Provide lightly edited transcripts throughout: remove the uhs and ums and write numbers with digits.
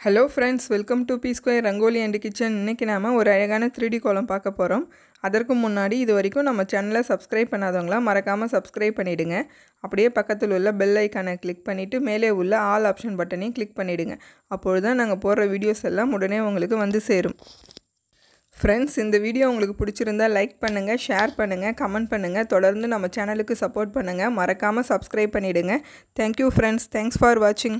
Hello friends, welcome to P square rangoli and kitchen. இன்றைக்கி நாம் ஒரு அழகான 3D கோலம் பார்க்க போகிறோம். அதற்கு முன்னாடி இது வரைக்கும் நம்ம சேனலை சப்ஸ்கிரைப் பண்ணாதவங்களாம் மறக்காமல் சப்ஸ்கிரைப் பண்ணிவிடுங்க. அப்படியே பக்கத்தில் உள்ள பெல் ஐக்கானை கிளிக் பண்ணிவிட்டு மேலே உள்ள ஆல் ஆப்ஷன் பட்டனையும் கிளிக் பண்ணிவிடுங்க. அப்பொழுது தான் நாங்கள் போடுற வீடியோஸ் எல்லாம் உடனே உங்களுக்கு வந்து சேரும். ஃப்ரெண்ட்ஸ், இந்த வீடியோ உங்களுக்கு பிடிச்சிருந்தால் லைக் பண்ணுங்கள், ஷேர் பண்ணுங்கள், கமெண்ட் பண்ணுங்கள். தொடர்ந்து நம்ம சேனலுக்கு சப்போர்ட் பண்ணுங்கள். மறக்காமல் சப்ஸ்கிரைப் பண்ணிவிடுங்க. Thank you friends. தேங்க்ஸ் ஃபார் வாட்சிங்.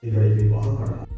இதை விவாகரணம்